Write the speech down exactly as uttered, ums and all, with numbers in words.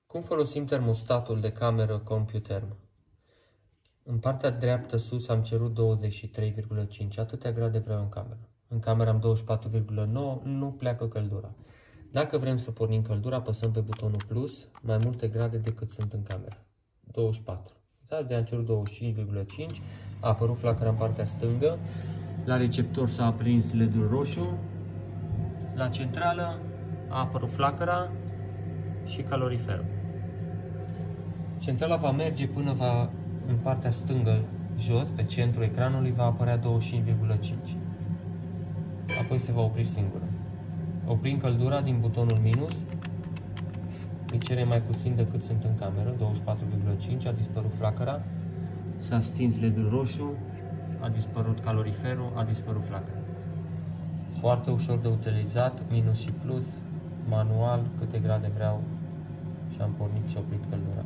Cum folosim termostatul de cameră CompuTherm? În partea dreaptă sus am cerut douăzeci și trei virgulă cinci, atâtea grade vreau în cameră. În cameră am douăzeci și patru virgulă nouă, nu pleacă căldura. Dacă vrem să pornim căldura, apăsăm pe butonul plus, mai multe grade decât sunt în cameră. douăzeci și patru. Da? De am cerut douăzeci și cinci virgulă cinci, a apărut flacăra în partea stângă, la receptor s-a aprins L E D-ul roșu, la centrală a apărut flacăra și caloriferul. Centrala va merge până va, în partea stângă jos, pe centrul ecranului, va apărea douăzeci și cinci virgulă cinci. Apoi se va opri singură. Oprim căldura din butonul minus, îi cere mai puțin decât sunt în cameră, douăzeci și patru virgulă cinci, a dispărut flacăra, s-a stins L E D-ul roșu, a dispărut caloriferul, a dispărut flacăra. Foarte ușor de utilizat, minus și plus, manual, câte grade vreau și am pornit și oprit căldura.